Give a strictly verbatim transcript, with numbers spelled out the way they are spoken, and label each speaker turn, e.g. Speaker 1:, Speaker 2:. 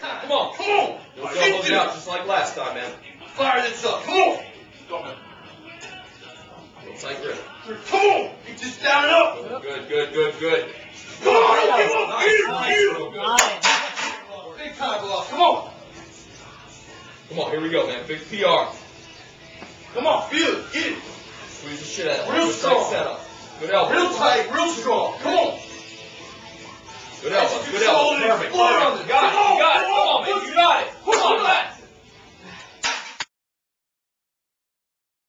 Speaker 1: time.
Speaker 2: Come on.
Speaker 1: Come on.
Speaker 2: Those elbows out just like last time, man.
Speaker 1: Fire this up. Come on.
Speaker 2: Tight grip.
Speaker 1: Come on. Get this down and up.
Speaker 2: Good, good, good, good.
Speaker 1: Come on. Don't give up.
Speaker 2: Nice,
Speaker 1: Get it.
Speaker 2: nice.
Speaker 1: Get
Speaker 2: Real
Speaker 1: it.
Speaker 2: good.
Speaker 1: Big time, boss. Come on.
Speaker 2: Come on, here we go, man. Big P R.
Speaker 1: Come on. Feel it. Get it.
Speaker 2: Squeeze the shit out of it.
Speaker 1: Real
Speaker 2: Good
Speaker 1: strong.
Speaker 2: tight setup. Good elbow.
Speaker 1: Real tight. Real strong. Come on.
Speaker 2: Good elbow. Good
Speaker 1: Control
Speaker 2: elbow.
Speaker 1: it.
Speaker 2: Perfect.
Speaker 1: Floor
Speaker 2: Perfect.